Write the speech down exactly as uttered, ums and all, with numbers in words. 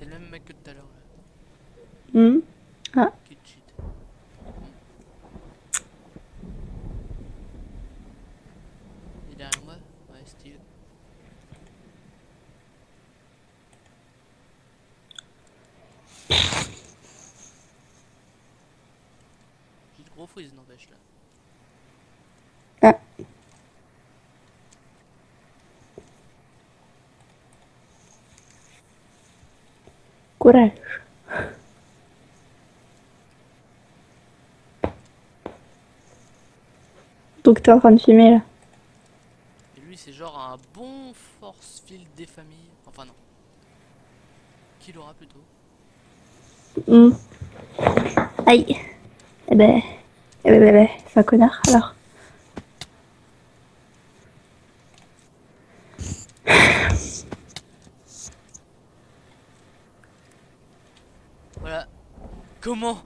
le même mec que tout à l'heure là. Hmm. Ah, Qui cheat. Hmm. Il est derrière moi? Ouais, style. J'ai le gros freeze n'empêche là. ah, courage. Donc t'es en train de filmer là. Et lui c'est genre un bon force field des familles. Enfin non. Qui l'aura plutôt? Hmm. Aïe. Eh ben, eh ben, ben, ben, c'est un connard alors. Voilà. Comment?